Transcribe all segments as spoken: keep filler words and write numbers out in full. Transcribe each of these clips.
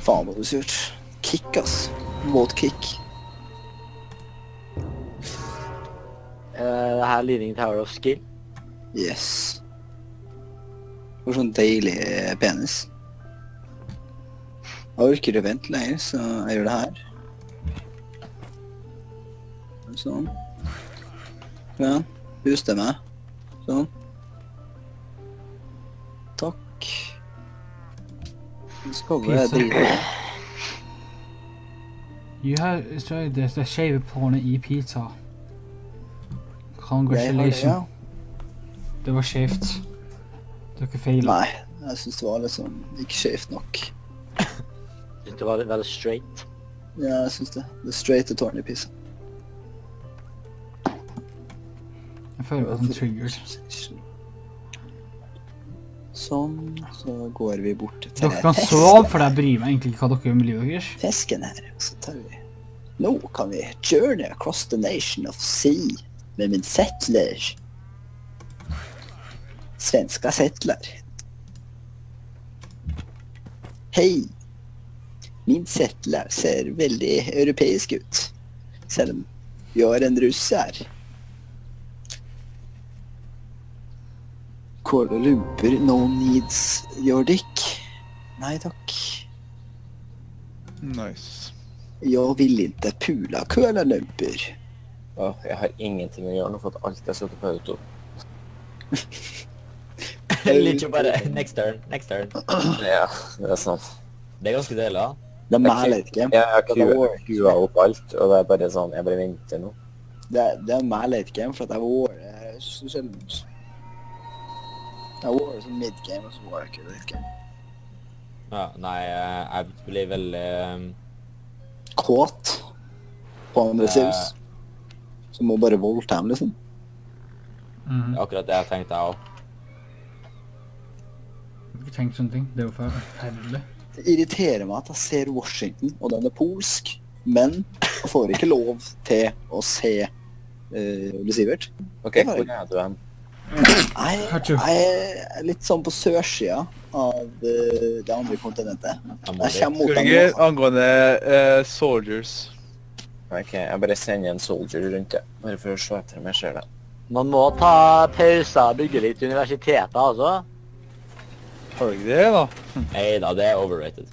Faen hva du surt. Kick, ass. Våt kick. Uh, det her Leaning Tower of Skill. Yes. For sånn deilig penis. Jeg orker å vente lenger, så jeg gjør det her. Sånn. Ja, puster meg. Sånn. Takk. Nå skal vi drive. You have destroyed the, the shave pornet i pizza. Congratulations. Jeg har det, ja. Det var skjevt. Dere feilet. Nei, jeg synes det var liksom ikke skjevt nok. Synes det var veldig straight. Ja, jeg synes det. Det er straight til tårn i pizza. Jeg føler meg som triggered. Sånn, så går vi bort til dere kan sove, for jeg bryr meg egentlig ikke hva dere gjør med livet deres. Fisken her, og så tar vi... Nå kan vi journey across the nation of sea med min settler. Svenska settler. Hei! Min settler ser veldig europeisk ut, selv om vi har en russer. Kuala Lumpur, no needs your dick. Nej tack. Nice. Jag vill inte pula Kuala Lumpur. Åh, jeg har ingenting å gjøre nå for at alt er satt på auto. Litt jo bare, next turn, next turn. Ja, det er sant. Det er ganske deilig, da. Det er meg litt game. Jeg har kua, kua opp alt, og det er bare sånn, jeg bare venter nå. Det, det er meg litt game, for at jeg var det så sjelden. Jeg var det sånn mid-game, og så var jeg ikke litt game. Ja, nei, jeg blir veldig... Kåt på en resurs. Så må bare voldta ham, liksom. Mm. Akkurat det jeg tenkte jeg også. Jeg har ikke tenkt sånne ting. Det er jo forferdelig. Det irriterer meg at jeg ser Washington, og den er polsk, men jeg får ikke lov til å se uh, Ole Sivert. Ok, hvor er du hen? Jeg, jeg er litt sånn på sørsida av uh, det andre kontinentet. Jeg kommer mot Skurger angående uh, soldiers. Ok, jeg bare sender en soldier rundt det, bare for å se etter om jeg ser det. Man må ta pauser og bygge litt universiteter, altså. Har du ikke det, da? Neida, det er overrated.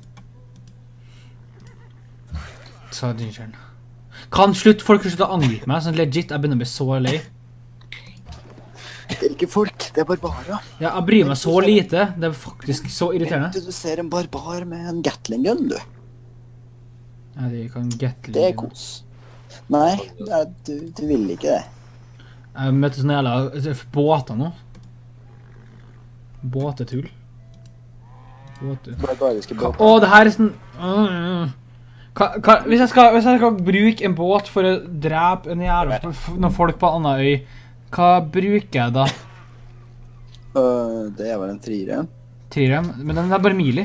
Sa Gingeren. Kan slutt folk slutte å angripe meg, sånn legit, jeg begynner å bli så lei. Det er ikke folk, det er barbarer. Ja, jeg bryr meg så lite, det er faktisk så irriterende. Du ser en barbar med en Gatling gun, du. Ja, de kan Gatling. Det er kos. Nei, nei du, du vil ikke det. Jeg møtte sånne jævla båter nå. Båtetull. Båter. Barbariske båter. Åh, det her er sånn... Ka, ka, hvis, jeg skal, hvis jeg skal bruke en båt for å drepe en jævla noen folk på en annen øy, hva bruker jeg da? Uh, det er vel en trire. Trire, men den er bare mili.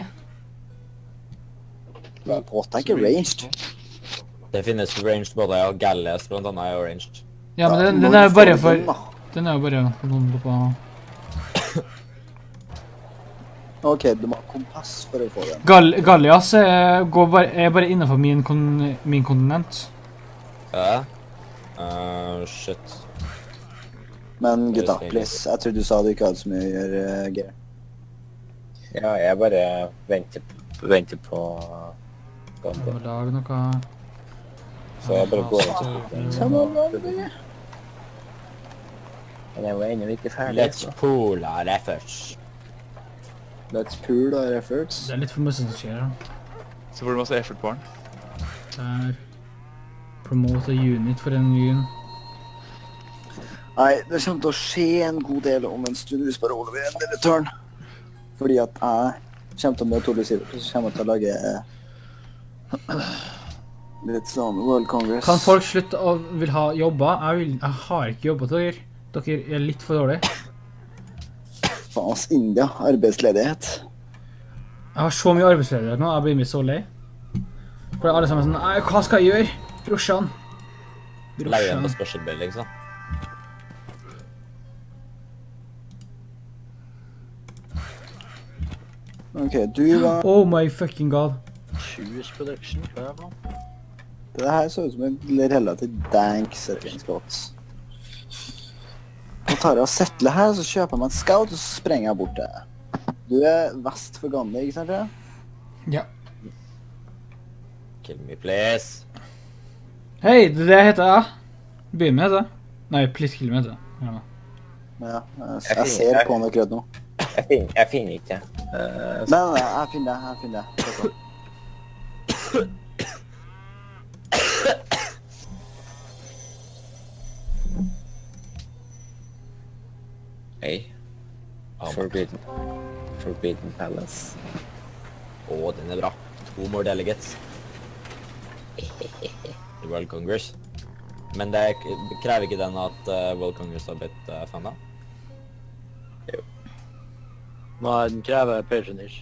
Båten er ikke ranged. Det finnes ranged både, ja. Galles blant annet er jo ranged. Ja, men den, den er jo bare for... Den er jo bare for noen på... Ok, du må ha kompass for å få den. Gall Gallias er, går bare, er bare innenfor min, kon min kontinent. Ja? Uh, shit. Men gutta, please, jeg tror du sa du ikke hadde så mye å gjøre, uh, Geir. Ja, jeg bare venter, venter på... Jeg må lage noe... Så jeg bare går ut til Samarbeid. Men jeg var ennå ikke ferdig. Let's pool our efforts. Let's pool our efforts. Det er litt for mye som skjer her. Så får du masse effort på den. Der. Promote a unit for en ny. Nei, det kommer til å skje en god del om en stund hvis bare Oliver en del return. Fordi at jeg kommer til å møte Ole Sivert, så kommer jeg til å lage litt sånn World Congress. Kan folk slutte å vil ha jobber? Jeg, vil, jeg har ikke jobbet til dere. Dere er litt for dårlige. Faens India, arbeidsledighet. Jeg har så mye arbeidsledighet nå, jeg blir meg så lei. For det er alle sammen sånn, «Nei, hva skal jeg gjøre? Brorsan. Leie den på special bill, liksom. Ok, du var... Oh my fucking god. Shoes Production, hva er det for noe? Det her så ut som en relativt dank setting scouts. Nå tar jeg og settler her, så kjøper jeg meg en scout, og så sprenger jeg bort det. Du er vest for Gandhi, ikke sant det? Ja. Kill me, please. Hei, det er det heter jeg. Begynn med det. Nei, please kill me heter det. Ja. Ja, jeg, jeg ser på noe grønt nå. Jeg finner, jeg finner ikke. Uh, Nei, nei, nei, jeg finner det, jeg finner det. Hei. Ah, Forbidden. Forbidden Palace. Å, den er bra. To more delegates. I World Congress. Men det krever ikke den at uh, World Congress har blitt uh, funnet? Jo. Nei, den krever patronage.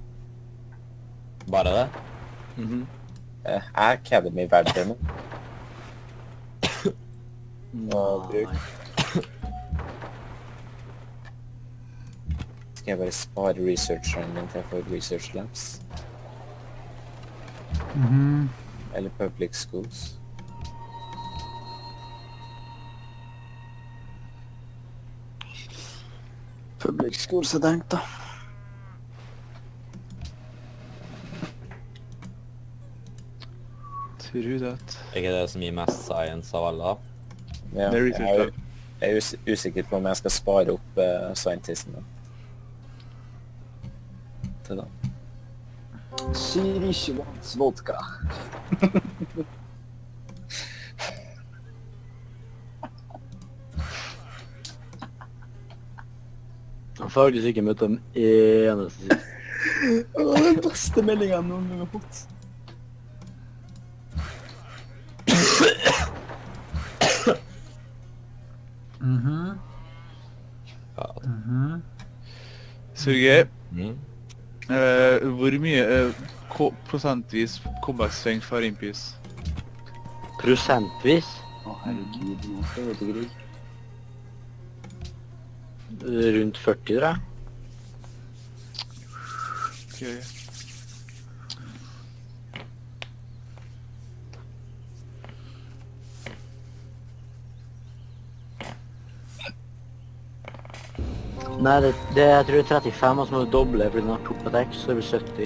Bare det? Mhm. Uh, Academy verdt det nå. Nå bruk. Nei. Skal jeg bare spare researcheren min til jeg får research labs? Mhm. Eller public schools? Public school, så tenkt da. True that. Er ikke det som gir mest science av alle da? Ja, Med jeg, research er, lab. jeg er us usikker på om jeg skal spare opp uh, scientisten min. Til da. Syrische wants vodka. Jeg har faktisk ikke møtt dem eneste siden. Det var den beste meldingen jeg noen gang har fått. Mhm. Ja. Mhm. Sergej, Mm. eh, hvor mye eh, ko prosentvis comeback-strength for Impies? Prosentvis Å, herregud, nå skal vi til krig. rundt førti, tror jeg. Okay. Nei, det, det jeg tror det er trettifem, og så må du doble fordi den har to attack, så det blir sytti.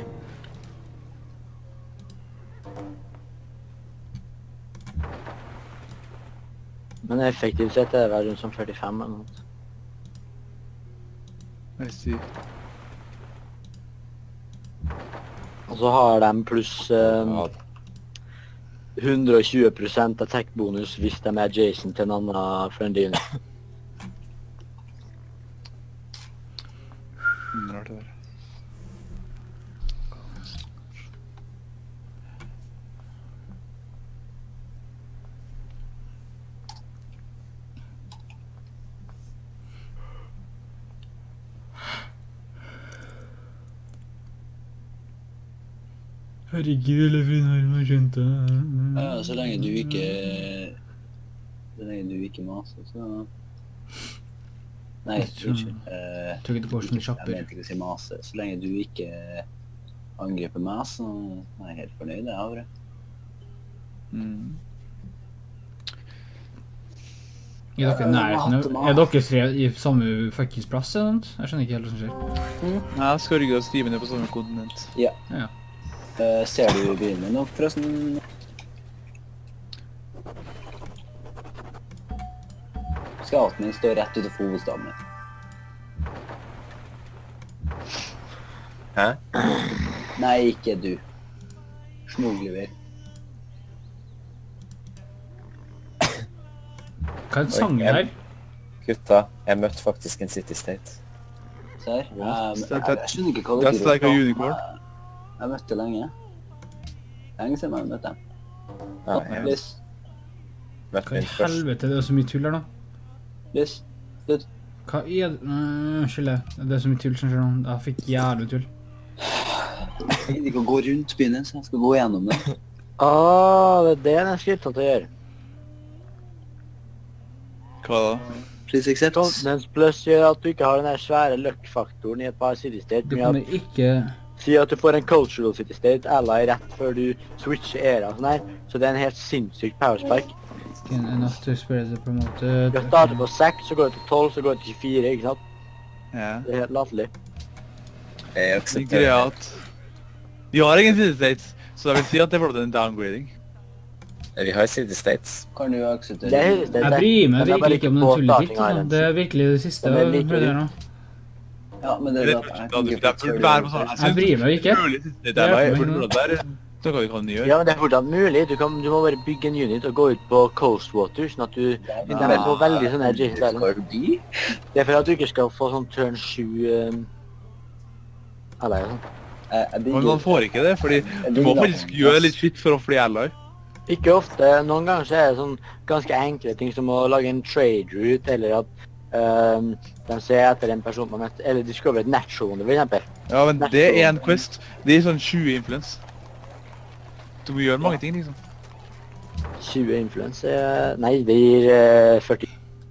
Men effektivt sett er det vel rundt som førtifem eller noe. I see. Og så har de pluss eh, Ja, hundre og tjue prosent attack bonus hvis de er adjacent til en annen friendly unit. Mm, rart det der. Herregud, eller for en arm har skjønt det. Ja, så lenge du ikke... Så lenge du ikke maser, så... Nei, unnskyld. Eh, Tror ikke det går som ikke- kjapper. Jeg mente ikke å si mase. Så lenge du ikke angriper meg, så er jeg helt fornøyd, jeg, Avre. Mm. Er dere nærheten? Er dere tre i samme fuckings plass, eller noe? Jeg skjønner ikke helt hva som skjer. Nei, Skorge og Steven er på samme kontinent. Ja. Eh, ser du byen min nå, forresten? Scouten min står rett utenfor hovedstaden min. Hæ? Nei, ikke du. Smuglever. Hva er det sangen jeg- her? Gutta, jeg møtte faktisk en City State. Se her. What? Jeg, jeg, jeg skjønner ikke hva That's dere like a unicorn. Jeg, jeg møtte lenge. Lenge siden jeg møtte dem. Ja, Ja, jeg Liss. møtte Hva i min første. helvete, det er så mye tull her nå. Liss. Slutt. Hva er det? Nei, Unnskyld, det. det er så mye tull som skjer nå. Jeg fikk jævlig tull. Jeg gidder ikke å gå rundt byen, så jeg skal gå gjennom det. Ah, det er det den er skriptet til å gjøre. Hva da? Please accept. Continence Plus gjør at du ikke har den der svære luck-faktoren i et par city state. Du men at kommer ikke Si at du får en cultural city state ally rett før du switcher era og sånn her, så det er en helt sinnssyk powerspike. Enough to spread the promoted. Du starter på seks, så går det til tolv, så går det til tjuefire, ikke sant? Ja. Det er helt latterlig. Jeg Det er aksepterer greia at vi har ingen city states, så jeg vil si at det er en downgrading. det. Vi har City States. Kan du akseptere? Det er, det, Jeg bryr meg den er bare virkelig ikke om den på tullefitt. starting Altså. Det er virkelig det siste Den er jeg like prøvde lik. nå. Ja, men det Det er er at jeg det kan ikke burde være på sånn. Jeg bryr meg ikke. Mulig city state Det er ally, for for meg det der snakker vi kan gjøre. Ja, men det er fortsatt mulig. Du, kan, du må bare bygge en unit og gå ut på Coastwater, sånn at du... De er på veldig sånn her Jason Island. Skal du bli? Det er for at du ikke skal få sånn turn sju... Um, ally og sånn. Jeg, jeg Men digger- man får ikke det, fordi du må faktisk gjøre litt shit for å bli ally. Ikke ofte. Noen ganger så er det sånn ganske enkle ting som å lage en trade route, eller at um, de ser etter en person på nett, eller discover et natural wonder, for eksempel. Ja, men det er en quest. Det er sånn tjue influence. Du må gjøre mange ting, liksom. tjue influence er... Nei, det gir uh, førti.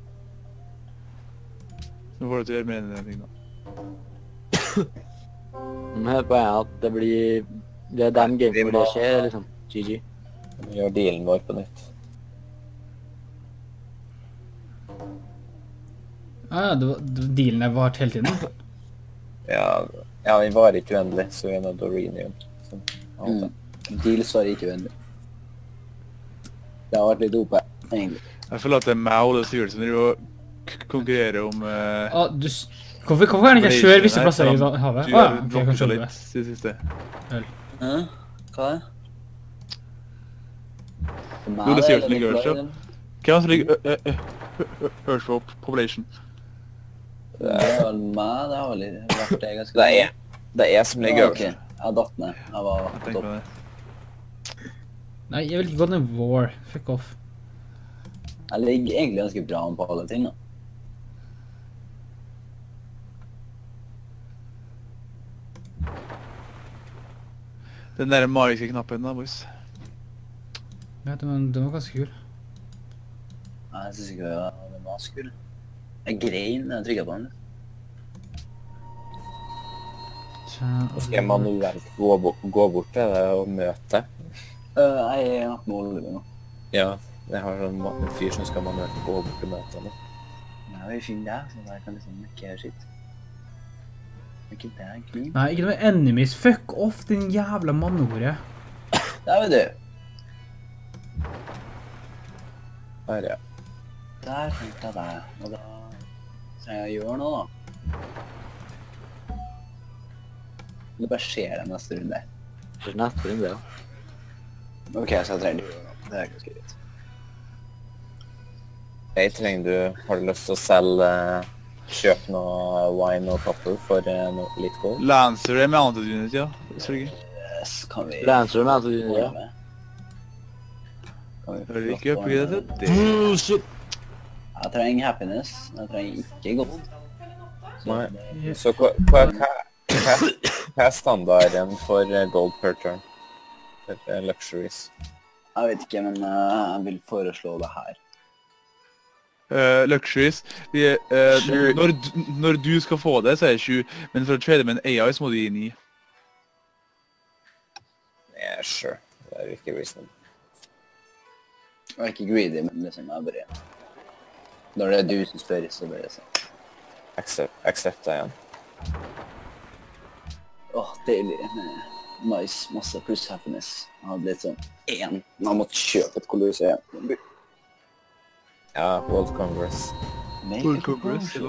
Så får du til å gjøre mer enn den ting, da. Men hør på jeg at det blir... Det er den game hvor det skjer, liksom. G G. Vi gjør dealen vår på nytt. Ah, ja, det var, det- dealen er vart hele tiden. Ja, ja, vi var ikke uendelig, så vi er nødt til å renew. Så, alt det. Mm. Deals var ikke vennlig. Det har vært litt oppe, egentlig. Jeg føler at det er meg og det Sivert som driver og k- konkurrerer om... eh, Ah, du, s- hvorfor, hvorfor kan jeg ikke kjøre visse plasser i va- havet? Du Ah, har ja, ok, jeg kan droppet skjønne litt det. i det siste. Hæ? Hva er det? For meg Jo, det er sier du litt ligger øverst, ja. glad i den. Hvem er det som ligger ø- ø- ø- ø- øverst på population? Det er vel meg, det har vel vært det ganske Det er, det er som ligger Ja, øverst. ok. Jeg datt ned. Jeg var Jeg på tenker topp. på det. Nei, jeg vil ikke gå ned war. Fuck off. Jeg ligger egentlig ganske bra på alle ting, da. Den der magiske knappen da, boys. Ja, den var, den var ganske kul. Nei, Jeg synes ikke det var, det var skull. Jeg grein da jeg trykket på den. Nå skal jeg manuelt gå, bo- gå bort til det og møte. Øh, jeg er nok med Oliver nå. Ja, jeg har sånn ma- en fyr som skal manuelt gå bort til møtet nå. Jeg vil finne deg, så jeg kan liksom ikke gjøre sitt. Ikke deg, Klim. Nei, ikke noe enemies. Fuck off, din jævla manneordet. Der vet du. Her, ja. Der fant jeg deg. Og da trenger jeg å gjøre noe, da. Det bare skjer den neste runde. Det er neste runde, ja. Ok, så jeg trenger å gjøre noe. Det er ganske greit. Jeg trenger du, har du lyst til å selge, kjøpe noe wine og copper for eh, noe, litt gold? Lancer er med annet unit, ja. Selvfølgelig. Yes, kan vi... Lancer med altså, ja. Kan vi Hører du ikke flotte opp i den? det? Bullshit! Jeg trenger happiness. Jeg trenger ikke gold. Så Nei. det- Så hva, hva, hva, hva, hva er standarden for eh, gold per turn? For eh, luxuries? Jeg vet ikke, men eh, jeg vil foreslå det her. Uh, luxuries. De, er, eh, Sju. når, d- når du skal få det, så er det sju. Men for å trade med en A I, så må du gi ni. Yeah, sure. Det er ikke reasonable. Jeg er ikke greedy, men liksom jeg bare... Når det er du som spør, så bare sånn. Accept, accept det igjen. Åh, deilig med nice, masse pluss happiness. Jeg hadde litt sånn en. Man måtte kjøpe et kolosseum. Ja, World Congress. Make it Congress, a hello.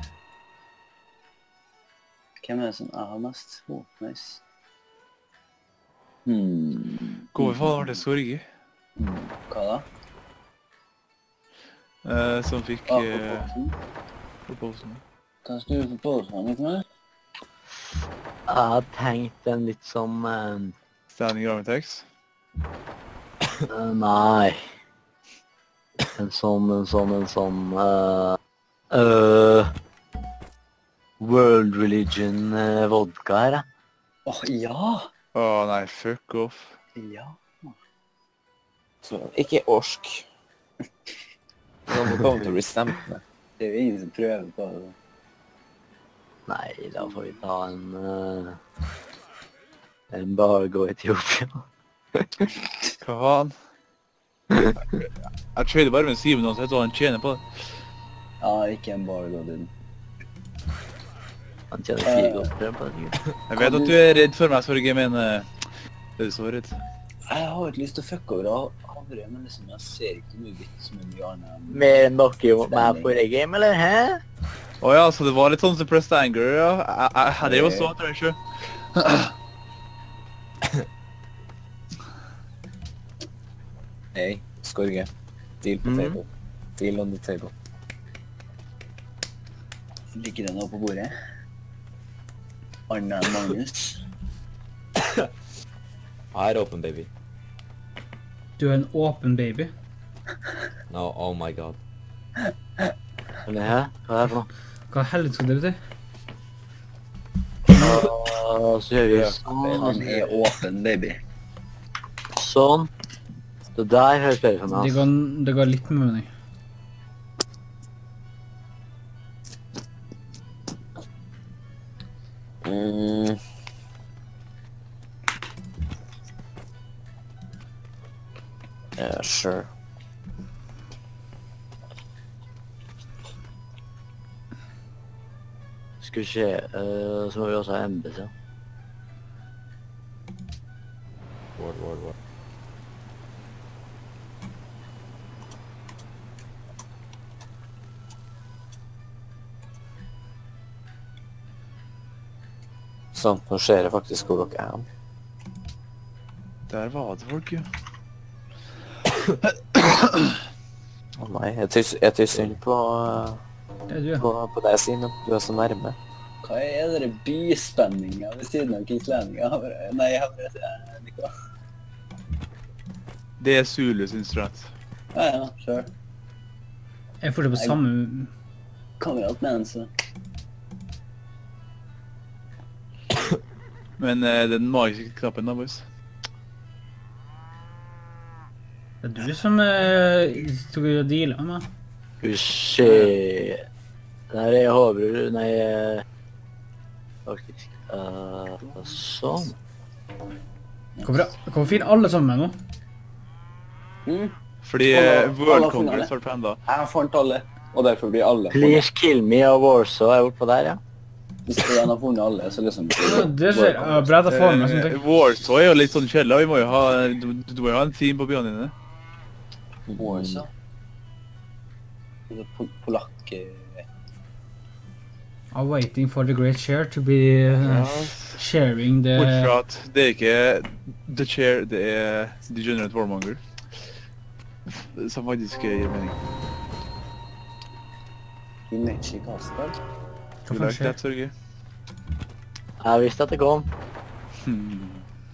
Hvem er det som jeg har mest? Oh, nice. Hmm. Hvorfor faen var det Sorgi? Hmm. Hva da? Uh, som fikk Ah, uh, på posen. proposen. Hva skal du få på sånn, ikke mer? Jeg har tenkt en litt som... Um, Standing Army Tax. uh, nei. En sånn, en sånn, en sånn... Uh, uh, World Religion uh, vodka her, ja. Åh, ja! Åh, nei, fuck off. Ja. Så, ikke orsk. Nå kommer til å bli stemt med. Det er jo ingen som prøver på det. Nei, da får vi ta en... Uh, Embargo Etiopia. Hva faen? Jeg trader bare med Simen uansett, og han tjener på det. Ja, ikke embargo, din. Han tjener fire goldstrøm på det. Jeg vet at du er redd for meg, Sorge, men eh, det er så redd. Jeg har ikke lyst til å fucke over av havre, men liksom, jeg ser ikke noe vits med mye annet. Mer enn dere gjorde meg forrige game, eller hæ? Åja, så det var litt sånn suppressed anger, ja. Jeg, jeg, jeg drev og så etter deg selv. Hey, Skorge. Deal på Mhm. table. Deal on the table. Ligger det noe på bordet? Anna Magnus. Jeg er åpen, baby. Du er en åpen baby. No, oh my god. Men hæ? Hva er det for noe? Hva helvete skal det bety? Og så gjør vi sånn, og Han så er åpen, baby. sånn. Det der høres bedre for meg, Det altså. går, det går litt med mening. Mm. Yeah, sure. Skal vi se, eh, så må vi også ha M B C. Word, word, word. Sånn, nå ser jeg faktisk hvor dere er. Der var det folk, jo. Å nei, jeg tykker jeg tykker synd på, eh, Det er du, ja. på, på deg, Simen. Du er så nærme. Hva er dere byspenninga ved siden av Kingslandinga? Nei, jeg har bare Nico. Det er Zulus instrument. Ja, ja, sure. Jeg er fortsatt på samme... Kamerat med en, så. Men eh, den magiske knappen da, boys. Det er du som uh, tok og dealet med meg. Skal vi se. Der er Håbror, nei, eh, faktisk. Uh, sånn. Hvorfor, hvorfor finner alle sammen meg nå? Mm. Fordi Alle- eh, alle World har funnet Congress det. har panda. Jeg fant alle, og derfor blir alle funnet. Please kill me av Warsaw er bortpå der, ja. Hvis en har funnet alle, så liksom... Ja, det ser uh, bra at jeg får med sånne Eh, ting. Warsaw er jo litt sånn kjedelig, vi må jo ha, du, du må jo ha en theme på byene dine. Warsaw. Pol Polakk... eh, I'm waiting for the great share to be uh, sharing the... Bortsett fra at det er ikke The Chair, det er Degenerate Warmonger. Som faktisk gir mening. Himechi Kasper. Du Hva faen lærte skjer? det, Sorge? Jeg visste at det kom. Hmm.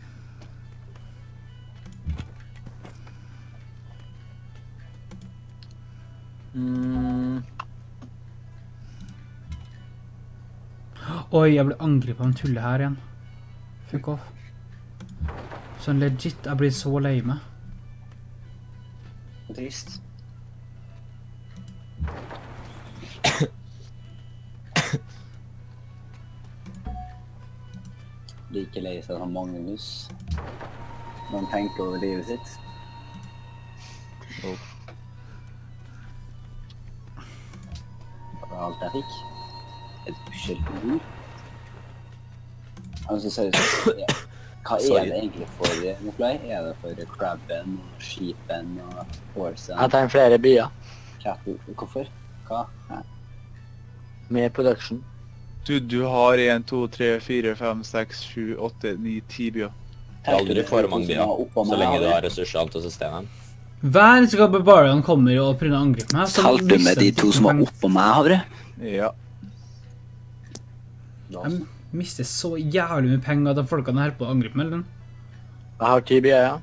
Mm. Oi, jeg ble angrepet av en tulle her igjen. Fuck off. Sånn legit, jeg blir så lei meg. Trist. Like lei seg som Magnus. Når han tenker over livet sitt. Det var alt jeg fikk. Et uskyldig ord. Altså, seriøst, ja. Hva er Sorry. det egentlig for eh, Nikolai? Er det for crabben, og sheepen og horsen? Jeg tar flere byer. Cattle? Hvorfor? Hva? Hæ? Med production. Du, du har en, to, tre, fire, fem, seks, sju, åtte, ni, ti byer. Det er aldri for mange byer, så lenge du har ressursene til systemet. Hver eneste gang barbarian kommer og prøver å angripe meg, så Talte du med mister de jeg to som var penger. oppå meg, Havre? Ja. Jeg mister så jævlig mye penger at de folkene her på å angripe meg, eller? Jeg har ti byer, ja.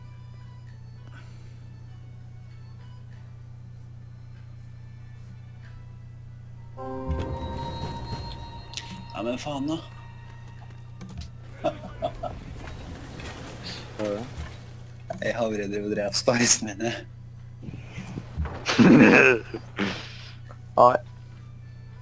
Ja, men faen da. Jeg Havre drev og drev starsen mine. Nei.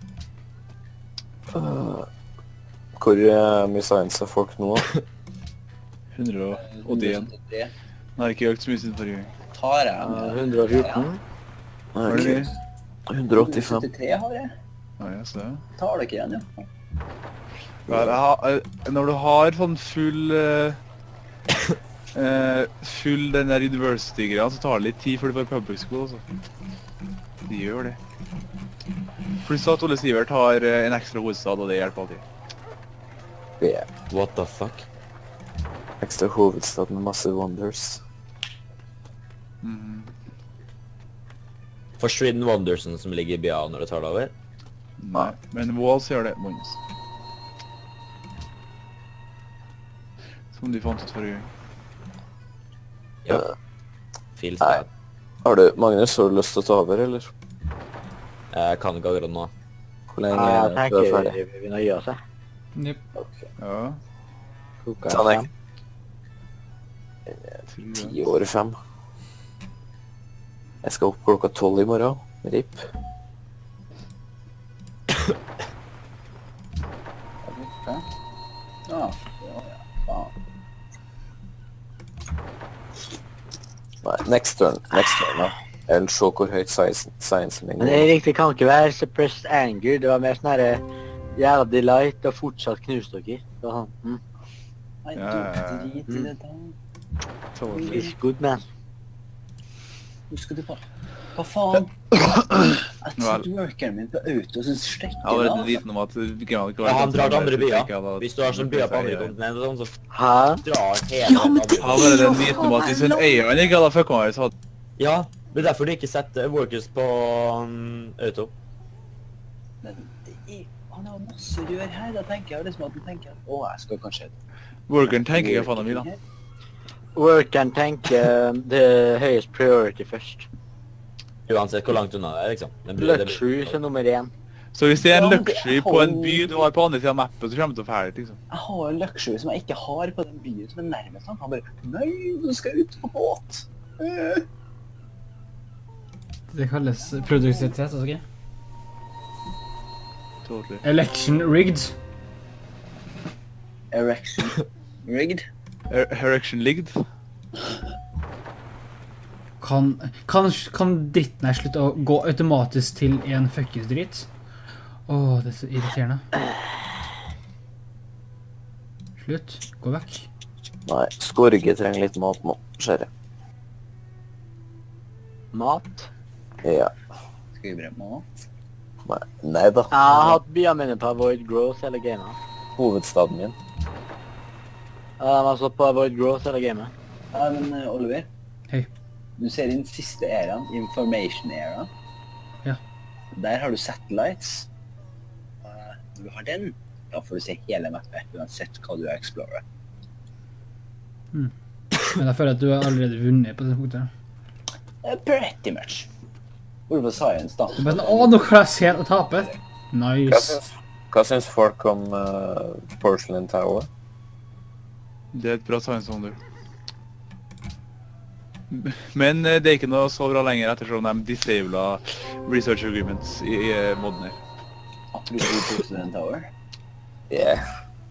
Uh, hvor uh, mye science er folk nå? hundre åttien. Nei, ikke økt så mye siden forrige gang. Tar jeg Uh, med hundre og fjorten. Var det mye? hundre og åttifem. syttitre har jeg. Ja, ja, så det. Tar det ikke igjen, ja. Ja, jeg har, eh, når du har sånn full eh, eh, full den der university-greia, så tar det litt tid før du får public school, altså. Det gjør det. Pluss at Ole Sivert har eh, en ekstra hovedstad, og det hjelper alltid. Yeah. What the fuck? Ekstra hovedstad med masse wonders. Mhm. Forsvinn Wondersen som ligger i bya når du tar det over. Nei, men Walls gjør det, Mons. Som de fant ut forrige gang. Ja. Filstad. Har du, Magnus, har du lyst til å ta over, eller? Jeg kan ikke akkurat nå. Hvor lenge Ja, jeg er du tenker ferdig? vi begynner å gi oss, jeg. Jep. Ja, Klokka Ta er deg. fem. tror jeg. Ti over fem. Jeg skal opp klokka tolv i morgen. Rip. Ja, ja, ja, faen. Nei, next turn. Next turn, da. Jeg vil se hvor høyt science, science min Men det går. er riktig, kan ikke være suppressed anger. Det var mer sånn herre jævla delight og fortsatt knust dere. Det var sånn, mm, Nei, Ja, ja, ja. du drit i det da. Totally. it's good, man. Husker du på? Hva faen? Jeg Vel. satt workeren min på auto, så stekker Jeg har allerede liten om at Grann ikke Ja, han drar til andre byer. byer. Hvis du har sånn byer på andre kontinenter, sånn, så Hæ? drar hele Ja, men det Jeg har allerede en liten om at hvis en eier ikke hadde fucka meg, så hadde Ja, det er derfor du ikke setter workers på um, auto. Men det er, han har masse å gjøre her, da tenker jeg liksom at han tenker at, å, jeg skal kanskje... workeren tenker hva faen han vil da. Workeren tenker det høyest priority først. Uansett hvor langt unna det er, liksom. Det blir- det blir- Luxury som nummer én. Så hvis det er en Ja, men det luxury på en by du har på andre siden av mappet, så kommer du til å ferdig, liksom. Jeg har en luxury som jeg ikke har på den byen som er nærmest han. Han bare, nei, du skal ut på båt. Eh. Det kalles produktivitet, altså ikke? Totally. Election rigged. Erection. Rigged. Er erection ligged? Kan, kan, kan dritten her slutte å gå automatisk til en fuckings dritt? Åh, det er så irriterende. Slutt. Gå vekk. Nei, Skorge trenger litt mat nå, ser jeg. Mat. Ja. Skal vi brenne mat? Nei, nei da. Jeg har hatt byene mine på Avoid Growth hele gamet. Hovedstaden min. Ja, de har stått på Avoid Growth hele gamet. Ja, men eh, Oliver. Hei. Du ser din siste æraen, information era. Ja. Der har du satellites. Eh, Når du har den, da får du se hele mappet, uansett hva du explorer. Men jeg føler at du har allerede vunnet på det punktet. Eh, Pretty much. Hvor på science, da? Det er bare sånn, åh, nå klarer jeg sent å tape. Hva Nice. syns, hva syns folk om uh, Porcelain Tower? Det er et bra science wonder. Men eh, det er ikke noe så bra lenger ettersom de disabla research agreements i, i eh, modden her. Apropos Porcelain Tower. Yeah.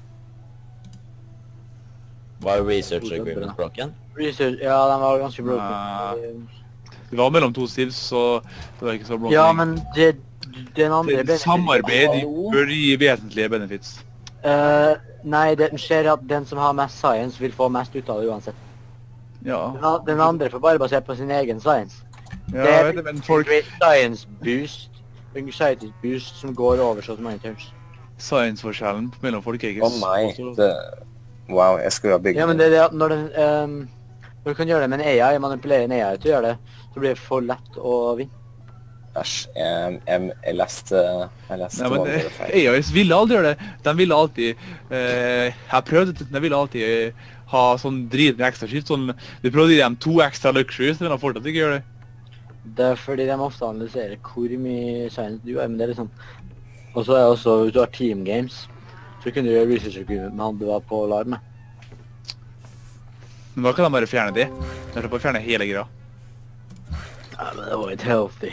Var research agreement broken? Research, ja, de var ganske broken. Nei. Det var mellom to stivs, så det var ikke så bra. Ja, men det, den andre... Det samarbeid bør gi vesentlige benefits. Eh, nei, det skjer at den som har mest science vil få mest ut av det uansett. Ja, Den, a- den andre får bare basert på sin egen science. ja Det jeg er vet det, men folk, Great science boost, anxiety boost som går over så mange turns. science-forskjellen mellom folk er ikke Å nei, så- det... Wow, jeg skulle ha bygd Ja, men det er det at når den, ehm, når du kan gjøre det med en A I, manipulere en A I til å gjøre det, så blir det for lett å vinne. Æsj, jeg, jeg, jeg leste... Jeg leste Nei, men vanlig eh, feil. A Is ville aldri gjøre det. De ville alltid, eh, jeg prøvde det, de ville alltid eh, ha sånn drit med ekstra skift, sånn, vi prøvde å gi dem to ekstra luxuries, men de fortsatt ikke gjør det. Det er fordi de ofte analyserer hvor mye science du har, men det er liksom... Og så er det også, hvis du har team games, så kunne du gjøre research agreement med han du var på lag med. Men da kan de bare fjerne det. De kan bare fjerne hele greia. Ja, men det var ikke healthy.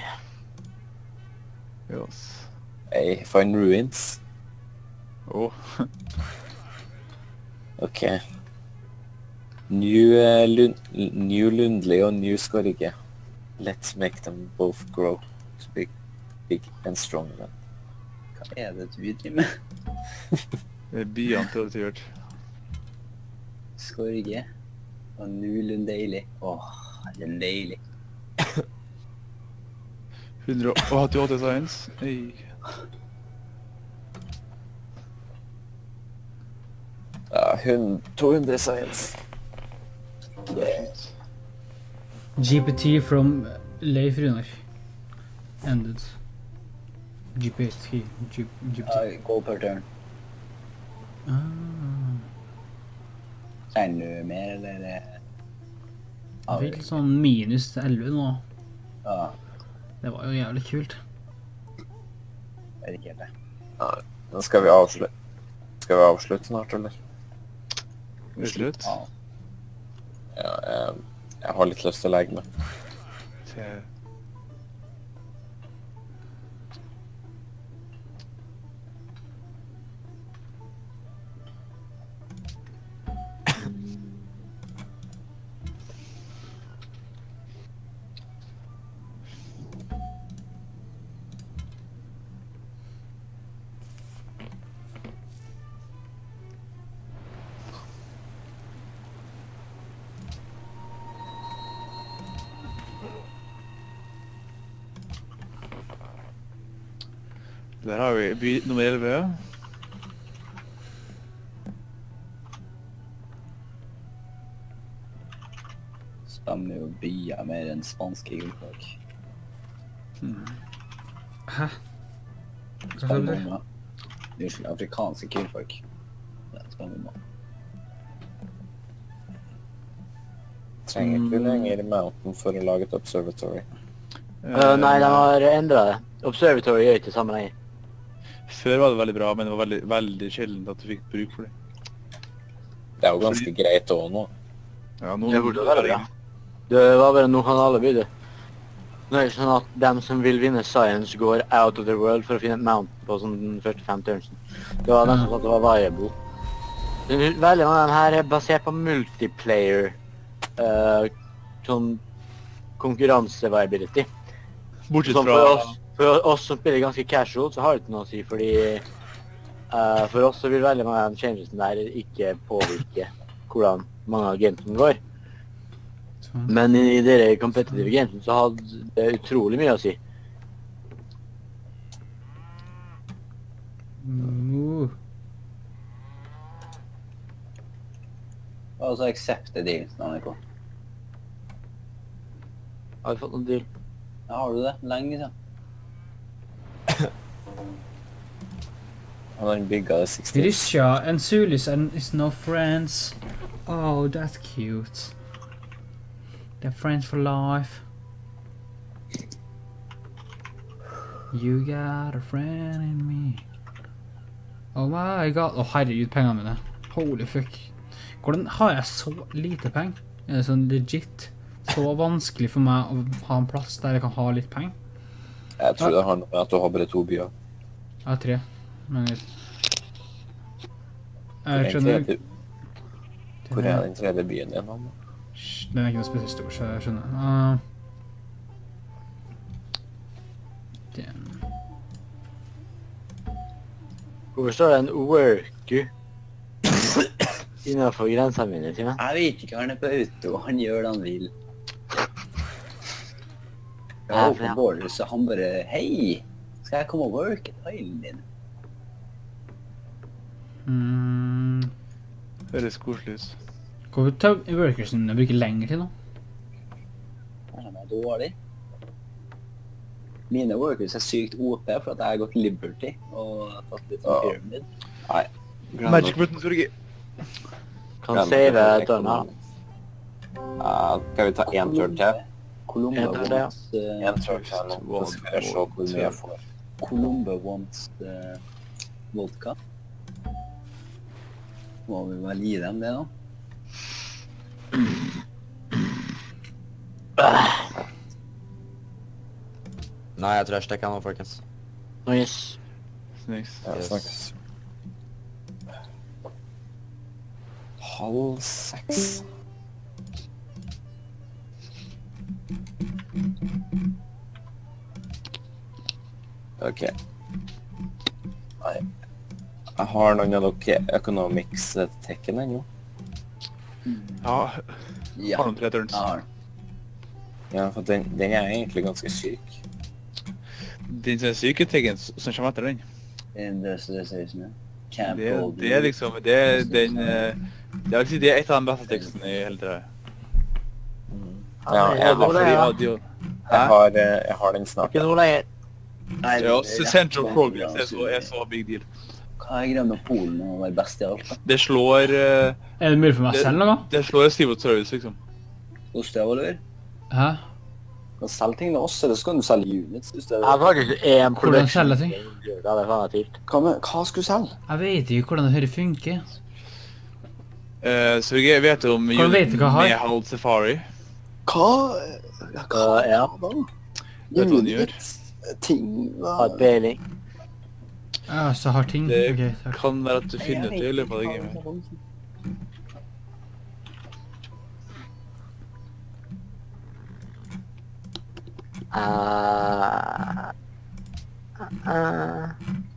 Yes. Hey, find ruins. Åh. Ok. New, uh, Lund New Lundli og New Skorge. Let's make them both grow to be big and strong again. Hva er det du driver med? Det er byene til Sivert. Skorge. Og Nulund deilig. Åh, det er deilig. hundre og åttiåtte science. Hey. Ja, hun, to hundre science. G P T from Leif Runar. Ended. G P T. G P T. Ja, go per turn. Ah. Trenger du mer, eller? Ja, Jeg fikk litt sånn minus elleve nå. Ja, Det var jo jævlig kult. jeg vet ikke helt det. Ja, nå skal vi avslutte. Skal vi avslutte snart, eller? Det er slutt. Ja. Ja, jeg, jeg har litt lyst til å legge meg. Til- Der har vi by nummer elleve. Stemmer jo byer mer enn spanske gullfolk. Hæ? Hva sa du? Stemmer jo. Unnskyld, afrikanske gullfolk. Det stemmer jo. Trenger ikke lenger Mountain for å lage et observatory. Uh, nei, de har endret det. Observatory gjør ikke det samme lenger. Før var det veldig bra, men det var veldig, veldig sjeldent at du fikk bruk for det. Det er jo ganske greit også nå. Ja, nå... Det burde være bra. Det var bare nå kan alle begynne. Nå er det sånn at dem som vil vinne Science går out of the world for å finne et mountain på sånn førtifem turnsen. Det var nesten sånn at det var variable. Veldig mange av dem her er basert på multiplayer, uh, sånn konkurranse-viability. Bortsett Sånn fra... for oss, for oss som spiller ganske casual, så har det ikke noe å si, fordi uh, for oss så vil veldig mange av de changesene der ikke påvirke hvordan mange av gamesene går. Sånn. Men i dere competitive gamesene så hadde det utrolig mye å si. Uh. Og så accepte dealen, Anniko. Har vi fått noen deal? Ja, har du det? Lenge siden. Han har bygget det seksti. Grisha and Sulis and is no friends. Oh, that's cute. They're friends for life. You got a friend in me. Oh my god. Å, herregud, pengene mine. Holy fuck. Hvordan har jeg så lite penger? Er det sånn legit? Så vanskelig for meg å ha en plass der jeg kan ha litt penger? Jeg tror det har noe med at du har bare to byer. Jeg har tre. Men jeg... Hvor er Jeg den skjønner... tredje- Hvor er den tredje byen din, han? Hysj, den er ikke noe spesielt stor, så jeg skjønner. Uh, den... Hvorfor står det en worker innenfor grensene mine, Time? Jeg vet ikke, han er på auto, han gjør det han vil. Jeg Ja, var for på ja. bordet, så han bare, hei, skal jeg komme og worke tøylen din? Mm, Høres koselig ut. Hvorfor tar workersen jeg bruker lenger til nå? Han er dårlig. Mine workers er sykt O P for at jeg har gått Liberty og tatt litt sånn Ja. pyramid. Nei. glem Magic det. button, Sørgi. Kan Glem save det. turn her. Ja, skal vi ta en turn til? Columba En turn, ja. wants, uh, En turn til nå. Så skal jeg se hvor mye jeg får. Columba wants uh, vodka. Må vi vel gi dem det da? Nei, jeg tror jeg stekker nå, folkens. Nice. Nice. Ja, Yes. snakkes. Halv seks. Ok. Nei. Jeg har noen av dere economics-tekken ennå. Ja, Ja, har noen tre turns. jeg har den. Ja, for den, den er egentlig ganske syk. Den som er syke tegn som kommer etter den. Industrialization, ja. Camp Det, Gold. det er liksom, det er den, eh, jeg vil si det er et av de beste tekstene i hele treet. Ja, jeg Og det er har, fordi ja. at de- jeg har, eh, jeg har den snart. Ikke noe lenger. Nei, Ja, det er Central rett Progress på er så, er så big deal. Hva er greia med Polen å være best i alt, da? Det slår, eh, Er det mulig for meg Det- selv noe? det slår Civil Service, liksom. Hos deg, Oliver? Hæ? Kan selge ting til oss, eller så kan du selge units. Hvis det Jeg har faktisk en Hvordan selger ting? Ja, det er faen meg tilt. hva, med, hva skal du selge? Jeg vet ikke hvordan det her funker. Eh, så jeg vet om Hvordan vet du hva jeg har? Nehald Safari. Hva, ja, hva Uh, ja. da? Vet du hva du gjør? Units, ting, Har hva? peiling. Ja, så har ting. Det Ok, takk. kan være at du finner ut det i løpet av det gamet. Uh, uh,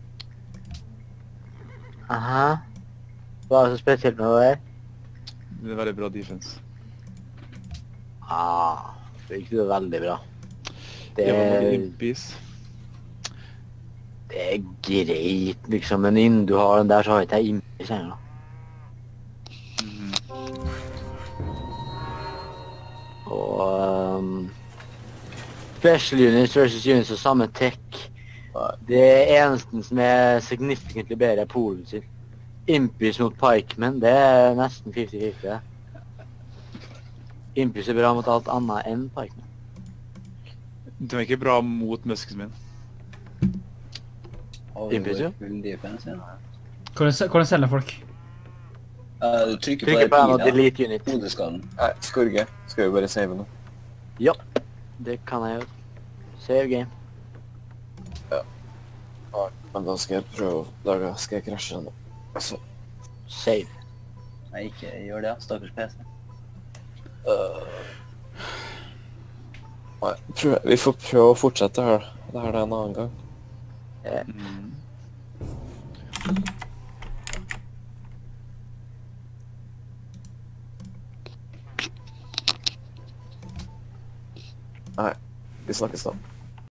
aha. Hva er det så spesielt med det der? Det er veldig bra defense. Ah, det er ikke så veldig bra. Det, Det var noen impies. det er greit, liksom, men innen du har den der, så har ikke jeg impis lenger. Og um, special units versus units av samme tech. Det eneste som er significantly bedre er Polen sin. Impis mot Pikemen, det er nesten femti femti. Impis er bra mot alt annet enn Pikemen. Det var ikke bra mot Muskesmin. Impressive. Full defense, ja. Hvordan, se- hvordan selger folk? Ja, du trykker på Trykker på en og den delete unit. hodeskallen. Nei, Skorge. Skal vi bare save nå? Ja, det kan jeg gjøre. Save game. Ja, men da skal jeg prøve, da skal jeg krasje nå. Så, Save. Nei, ikke gjør det, stakkars P C. nei, prøv, vi får prøve å fortsette her. Det her er en annen gang. Mm. Nei, vi snakkes da.